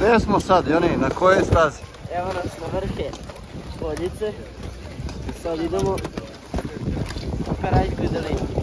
Gdje smo sad, Joni? Na kojoj stazi? Evo nas na vrhe Poljice. Sad idemo u Karajskoj dolini.